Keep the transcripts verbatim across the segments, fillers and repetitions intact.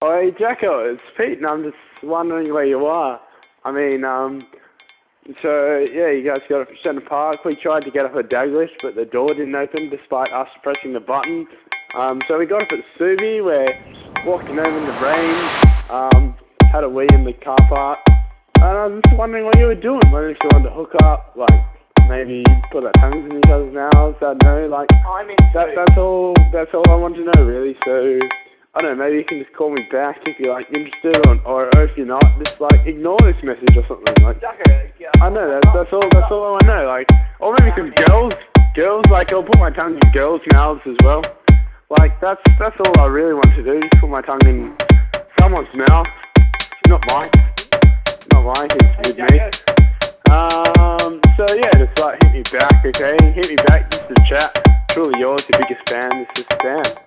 Oh, hey Jacko, it's Pete, and I'm just wondering where you are. I mean, um, so yeah, you guys got up at Centre Park. We tried to get up at Daglish, but the door didn't open despite us pressing the button. Um, so we got up at Subi. We're walking over in the rain. Um, had a wee in the car park, and I was just wondering what you were doing. Wondering if you wanted to hook up, like maybe put our tongues in each other's mouths. I don't know, like I'm in that. That's all. That's all I want to know, really. So. I don't know, maybe you can just call me back if you're like interested, or, or, or if you're not, just like ignore this message or something. Like, I know that's that's all that's all I know. Like, or maybe some girls, girls. Like, I'll put my tongue in girls' mouths as well. Like, that's that's all I really want to do. Just put my tongue in someone's mouth, not mine, not mine. It's with me. Um. So yeah, just like hit me back, okay? Hit me back just to chat. Truly yours, your biggest fan. This is Stan.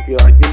if you're like